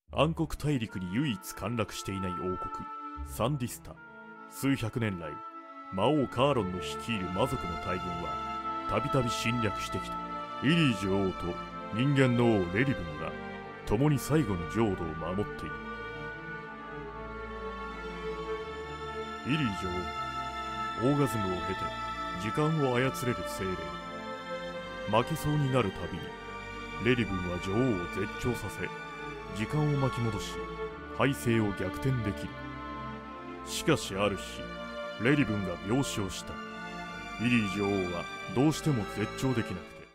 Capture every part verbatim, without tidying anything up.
暗黒大陸に唯一陥落していない王国サンディスタ。数百年来魔王カーロンの率いる魔族の大軍はたびたび侵略してきた。イリー女王と人間の王レリブンが共に最後の浄土を守っている。イリー女王、オーガズムを経て時間を操れる精霊。負けそうになるたびにレリブンは女王を絶頂させ時間を巻き戻し敗勢を逆転できる。しかしある日レリブンが病死をした。イリー女王はどうしても絶頂できなくて、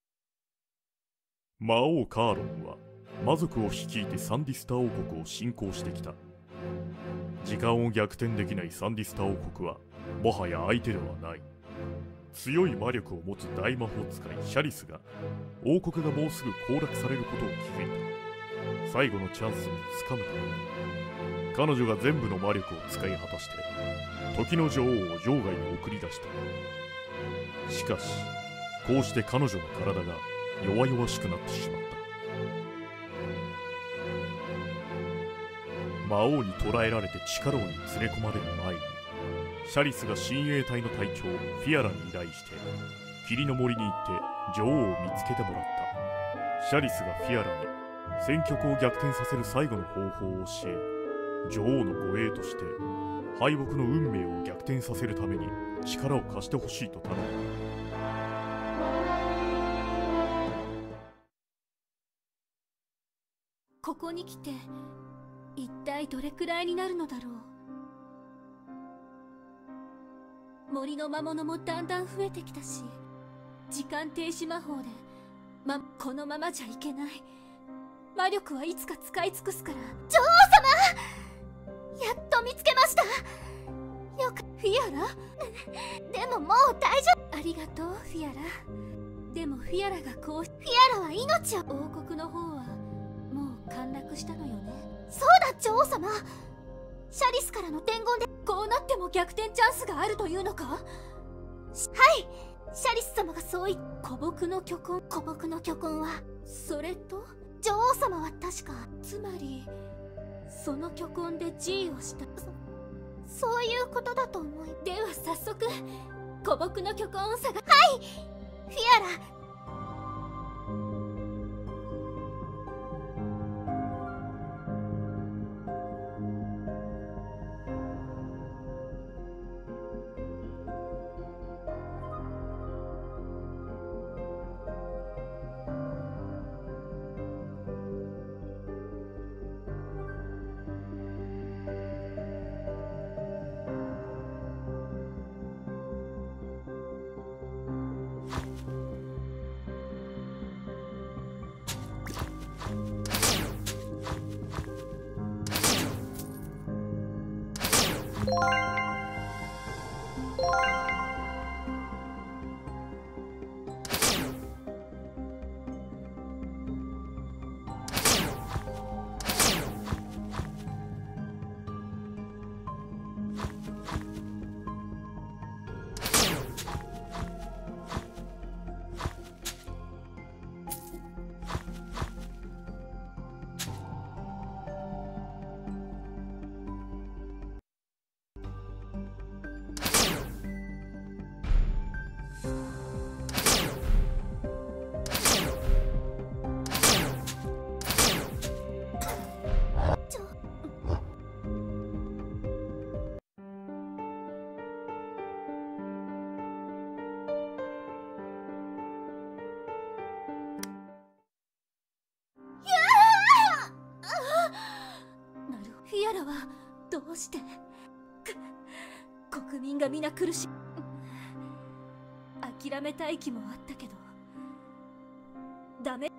魔王カーロンは魔族を率いてサンディスタ王国を侵攻してきた。時間を逆転できないサンディスタ王国はもはや相手ではない。強い魔力を持つ大魔法使いシャリスが王国がもうすぐ攻略されることを気づいた。最後のチャンスをつかむために彼女が全部の魔力を使い果たして時の女王を場外に送り出した。しかしこうして彼女の体が弱々しくなってしまった。魔王に捕らえられて地下牢に連れ込まれる前にシャリスが親衛隊の隊長フィアラに依頼して霧の森に行って女王を見つけてもらった。シャリスがフィアラに戦局を逆転させる最後の方法を教え、女王の護衛として敗北の運命を逆転させるために力を貸してほしいと頼んだ。 ここに来て一体どれくらいになるのだろう。森の魔物もだんだん増えてきたし、時間停止魔法で、ま、このままじゃいけない。魔力はいつか使い尽くすから。女王様、やっと見つけました。よかフィアラでももう大丈夫。ありがとうフィアラ。でもフィアラがこう、フィアラは命を。王国の方はもう陥落したのよね。そうだ女王様、シャリスからの伝言でこうなっても逆転チャンスがあるというのか。はい、シャリス様がそう言っ。古木の巨根、古木の巨根はそれと女王様は確か、つまりその巨根で G をした、そそういうことだと思い。では早速古木の巨根を探。はい、フィアラ。フィアラはどうして。国民が皆苦し。諦めたい気もあったけどダメ。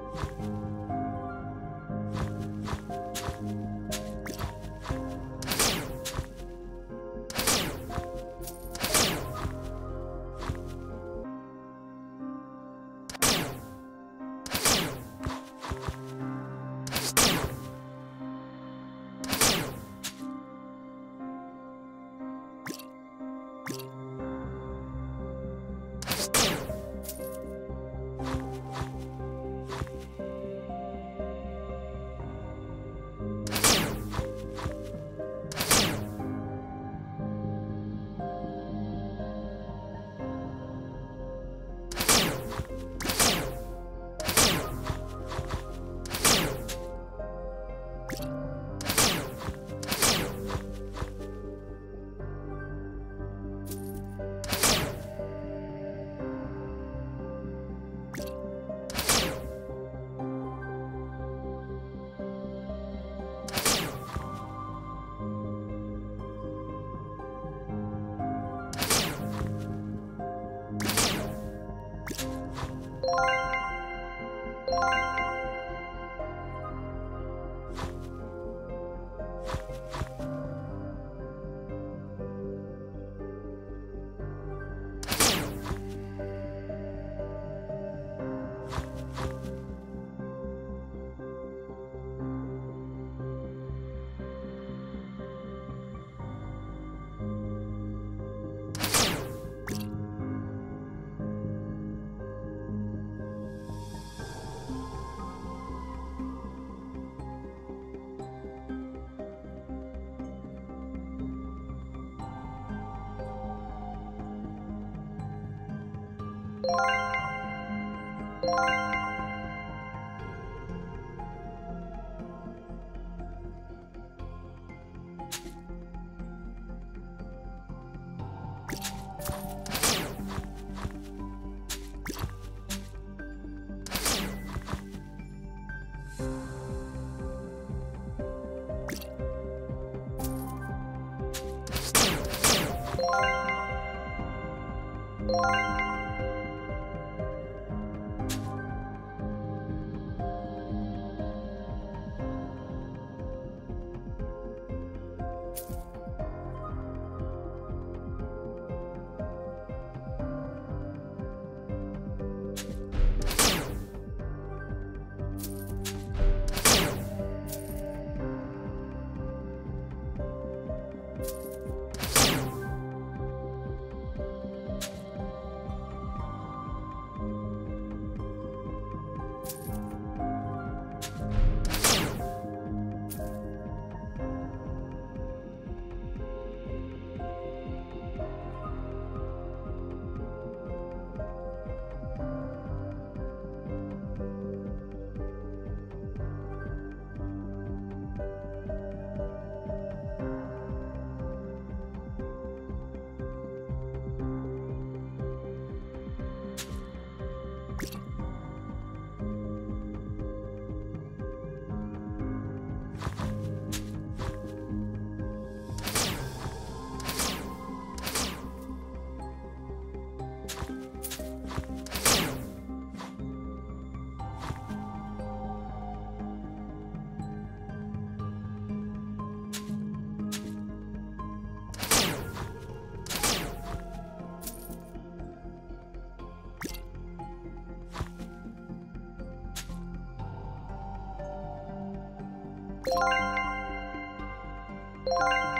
you